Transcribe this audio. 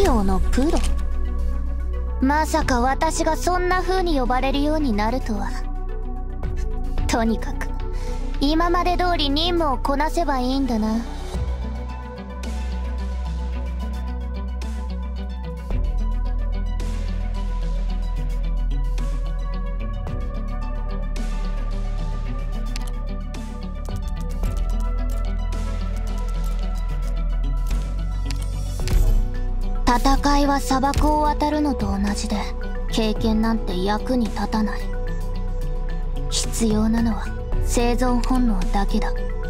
業のプロ。まさか私がそんな風に呼ばれるようになるとは。とにかく今まで通り任務をこなせばいいんだな。戦いは砂漠を渡るのと同じで、経験なんて役に立たない。必要なのは生存本能だけだ。